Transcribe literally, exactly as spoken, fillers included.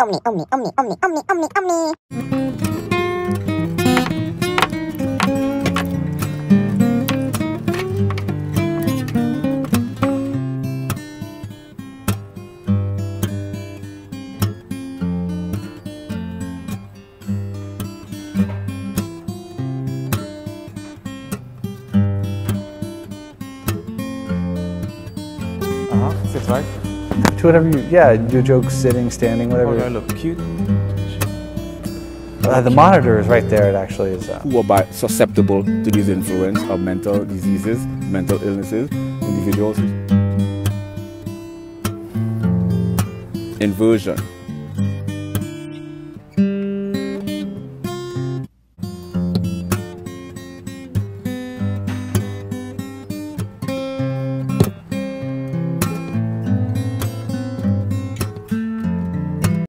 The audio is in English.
Omni, Omni, Omni, Omni, Omni, Omni, Omni. Uh-huh, sit right. To whatever you, yeah, do jokes sitting, standing, whatever. Oh, do I look cute? Uh, the monitor is right there, it actually is. Uh, Who are by susceptible to these influence of mental diseases, mental illnesses, individuals. Inversion.